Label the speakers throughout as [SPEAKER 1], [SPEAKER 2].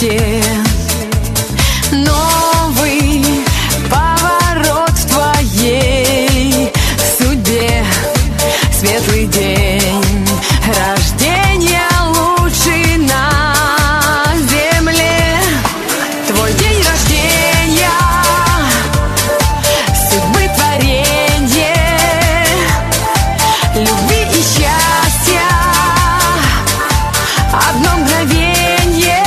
[SPEAKER 1] счастье. Новый поворот в твоей судьбе, светлый день рождения лучший на земле. Твой день рождения, судьбы творенье, любви и счастья, одно мгновенье,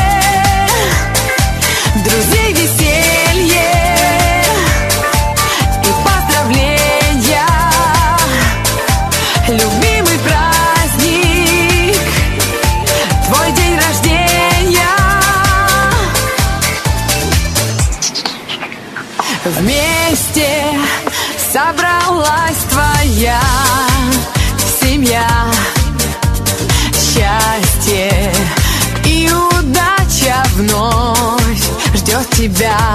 [SPEAKER 1] друзей веселье и поздравления. Любимый праздник, твой день рождения. Вместе собралась твоя семья. Счастье и удача вновь ждет тебя.